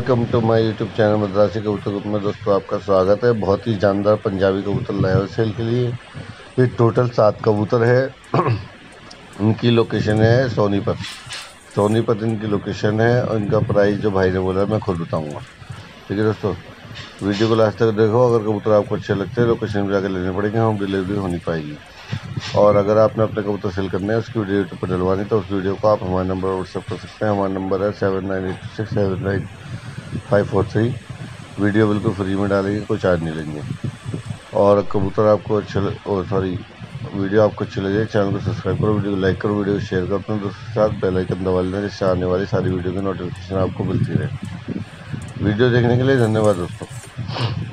Welcome to my YouTube channel Madrasi Kabootar group में। दोस्तों आपका स्वागत है। बहुत ही जानदार पंजाबी कबूतर लाए हो सेल के लिए। ये टोटल 7 कबूतर है। इनकी लोकेशन है सोनीपत इनकी लोकेशन है और इनका प्राइस जो भाई ने बोला मैं खुद बताऊंगा। ठीक है दोस्तों, वीडियो को लास्ट तक देखो। अगर कबूतर आपको अच्छे लगते हैं लोकेशन पर जाकर लेने पड़ेंगे, होम डिलीवरी होनी पाएगी। और अगर आपने अपने कबूतर सेल करने हैं, उसकी वीडियो यूट्यूब पर डलवानी, तो उस वीडियो को आप हमारे नंबर व्हाट्सएप कर सकते हैं। हमारा नंबर है 798679 वीडियो बिल्कुल फ्री में डालेंगे, कोई चार्ज नहीं लेंगे। और कबूतर आपको वीडियो आपको अच्छी लगे, चैनल को सब्सक्राइब करो, वीडियो को लाइक करो, वीडियो को शेयर करो अपने दोस्तों के साथ, बेल आइकन दबा लेना जिससे आने वाली सारी वीडियो की नोटिफिकेशन आपको मिलती रहे। वीडियो देखने के लिए धन्यवाद दोस्तों।